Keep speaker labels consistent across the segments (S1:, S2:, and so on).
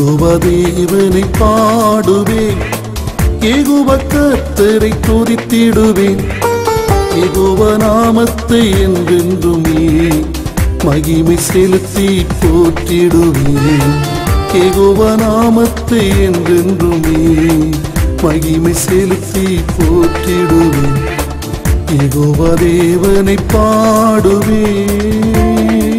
S1: யெகோவா தேவனை பாடுவேன், யெகோவா கர்த்தரை துதித்திடுவேன். யெகோவா நாமத்தை என்றென்றுமே மகிமை செலுத்தி போற்றிடுவேன். யெகோவா நாமத்தை என்றென்றுமே மகிமை செலுத்தி போற்றிடுவேன். யெகோவா தேவனை பாடுவேன்.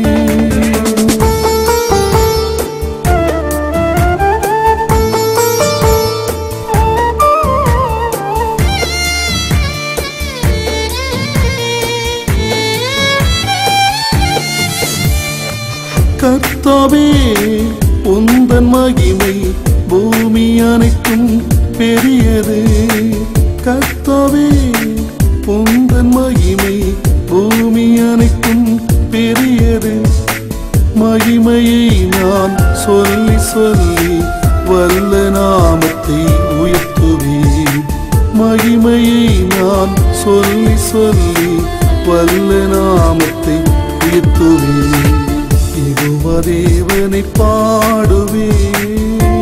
S1: கர்த்தாவே உந்தன் மகிமை பூமி அனைத்தும் பெரியது. கர்த்தாவே உந்தன் மகிமை பூமி அனைத்தும் பெரியது. மகிமையை நான் சொல்லி சொல்லி வல்ல நாமத்தை உயர்த்துவேன். மகிமையை நான் சொல்லி சொல்லி வல்ல நாமத்தை உயர்த்துவேன். யெகோவா தேவனை பாடுவேன்.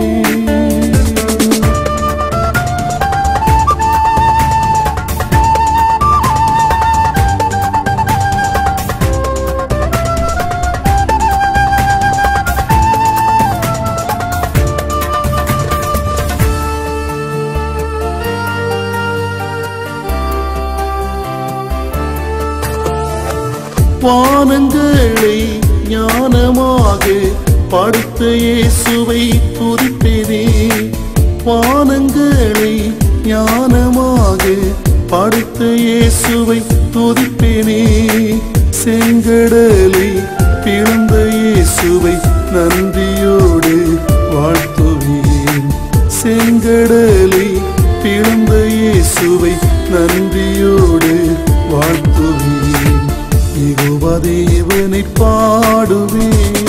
S1: வானங்களை ஞானமாக படைத்த இயேசுவை துதிப்பேனே. வானங்களை ஞானமாக படைத்த இயேசுவை துதிப்பேனே. செங்கடலை பிளந்த இயேசுவை நன்றியோடு வாழ்த்துவேன். செங்கடலை பிளந்த இயேசுவை நன்றியோடு வாழ்த்துவேன். யெகோவா தேவனை பாடுவேன்.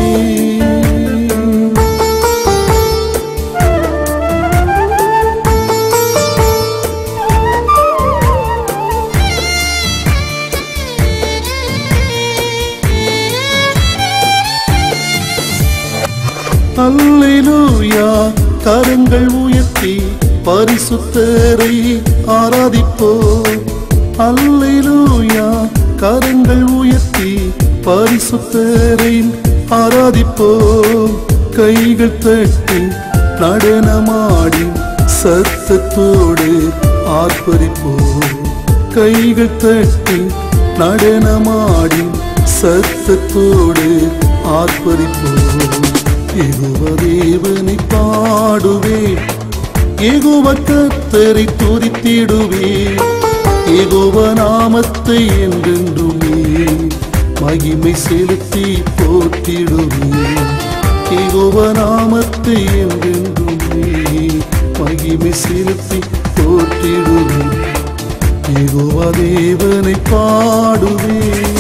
S1: அல்லேலூயா கரங்கள் உயர்த்தி பரிசுத்தரை ஆராதிப்போம். அல்லேலூயா கரங்கள் உயர்த்தி பரிசுத்தரை ஆராதிப்போம். கைகள் தட்டி நடனமாடி சத்தத்தோடு ஆர்ப்பரிப்போம். கைகள் தட்டி நடனமாடி சத்தத்தோடு ஆர்ப்பரிப்போம். யெகோவா தேவனை பாடுவேன், யெகோவா கர்த்தரை துதித்திடுவேன். யெகோவா நாமத்தை என்றென்றுமே மகிமை செலுத்தி போற்றிடுவேன். யெகோவா நாமத்தை என்றென்றுமே மகிமை செலுத்தி போற்றிடுவேன். யெகோவா தேவனை பாடுவேன்.